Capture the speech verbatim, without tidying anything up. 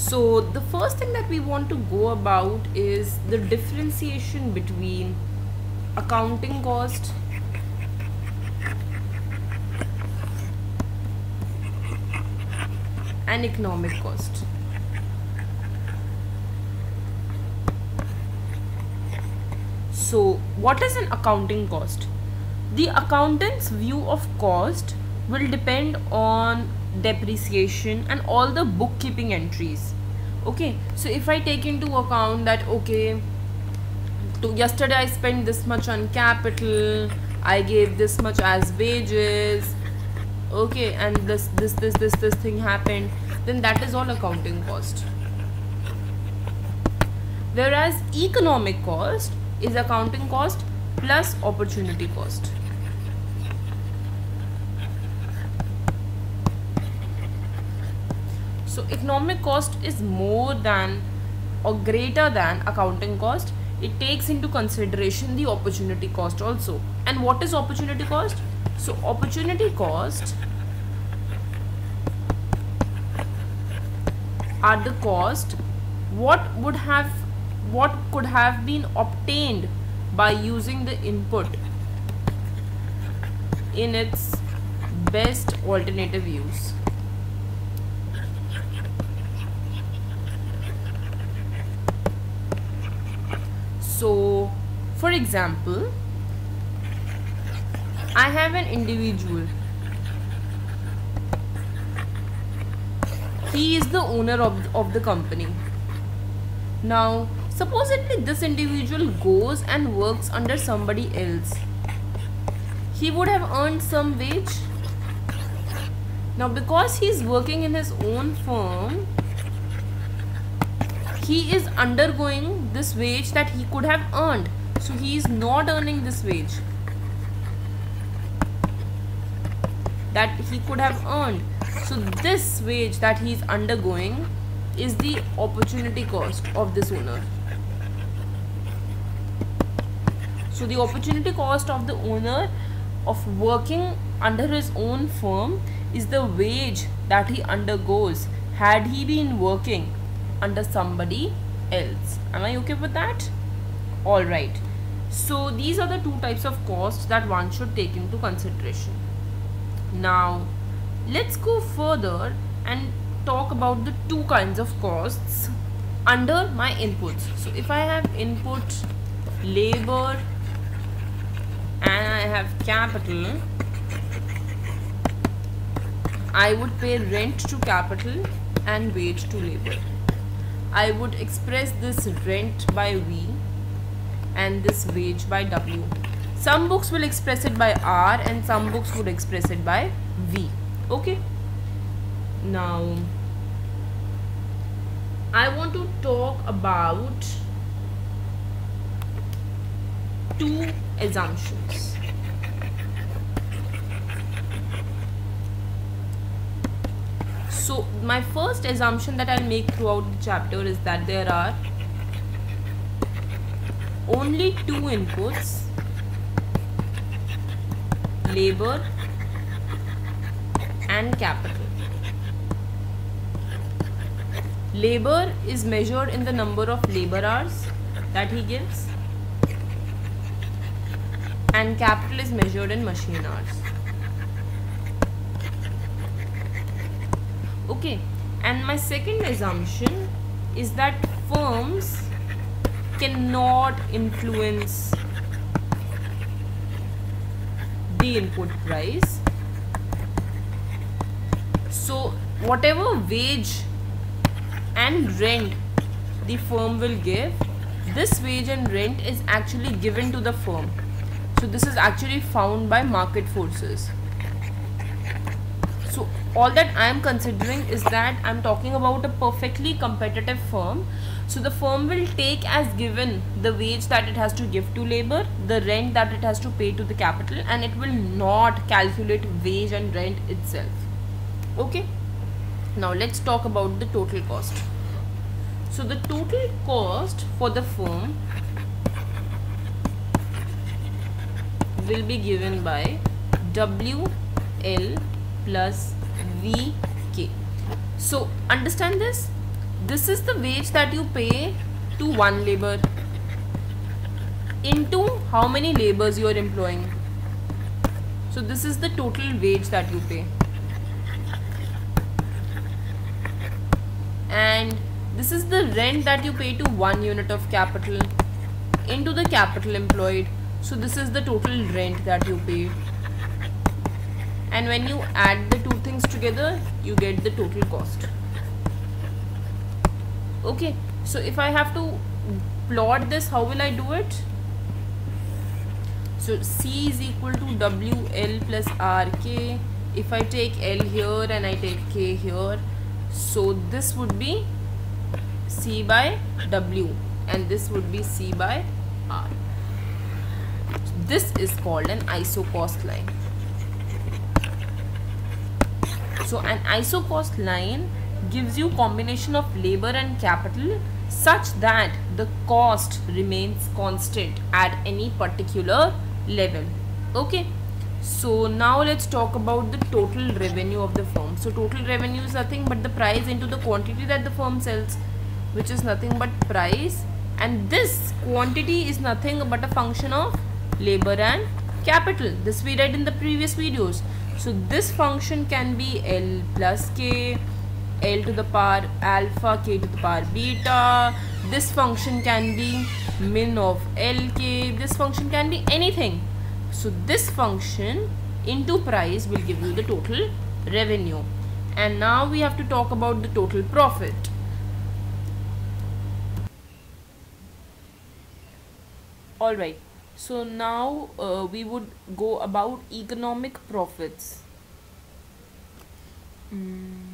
So the first thing that we want to go about is the differentiation between accounting cost and economic cost. So what is an accounting cost? The accountant's view of cost will depend on depreciation and all the bookkeeping entries. Okay, so if I take into account that, okay, to yesterday I spent this much on capital, I gave this much as wages, okay, and this this this this this thing happened, then that is all accounting cost. Whereas economic cost is accounting cost plus opportunity cost. So economic cost is more than or greater than accounting cost. It takes into consideration the opportunity cost also. And what is opportunity cost? So opportunity cost are the cost what would have what could have been obtained by using the input in its best alternative use. So, for example, I have an individual. He is the owner of, of the company. Now, supposedly this individual goes and works under somebody else. He would have earned some wage. Now, because he is working in his own firm, he is undergoing this wage that he could have earned. So he is not earning this wage that he could have earned. So this wage that he is undergoing is the opportunity cost of this owner. So the opportunity cost of the owner of working under his own firm is the wage that he undergoes had he been working under somebody else. Am I okay with that? Alright. So these are the two types of costs that one should take into consideration. Now let's go further and talk about the two kinds of costs under my inputs. So if I have input labor and I have capital, I would pay rent to capital and wage to labor. I would express this rent by V and this wage by W. Some books will express it by R and some books would express it by V. Okay. Now, I want to talk about two assumptions. So my first assumption that I'll make throughout the chapter is that there are only two inputs, labor and capital. Labor is measured in the number of labor hours that he gives, and capital is measured in machine hours. Okay, and my second assumption is that firms cannot influence the input price. So whatever wage and rent the firm will give, this wage and rent is actually given to the firm. So this is actually found by market forces. So all that I am considering is that I am talking about a perfectly competitive firm. So the firm will take as given the wage that it has to give to labor, the rent that it has to pay to the capital, and it will not calculate wage and rent itself. Okay. Now let's talk about the total cost. So the total cost for the firm will be given by W L plus V K. So understand this, this is the wage that you pay to one labor into how many labors you are employing. So this is the total wage that you pay, and this is the rent that you pay to one unit of capital into the capital employed. So this is the total rent that you paid, and when you add the two things together, you get the total cost. Okay, so if I have to plot this, how will I do it? So C is equal to W L plus R K. If I take L here and I take K here, so this would be C by W and this would be C by R. This is called an isocost line. So an isocost line gives you combination of labor and capital such that the cost remains constant at any particular level. Okay, so now let's talk about the total revenue of the firm. So total revenue is nothing but the price into the quantity that the firm sells, which is nothing but price, and this quantity is nothing but a function of labor and capital. This we read in the previous videos. So this function can be L plus K, L to the power alpha, K to the power beta. This function can be min of L K. This function can be anything. So this function into price will give you the total revenue. And now we have to talk about the total profit. Alright, so now uh, we would go about economic profits. Mm.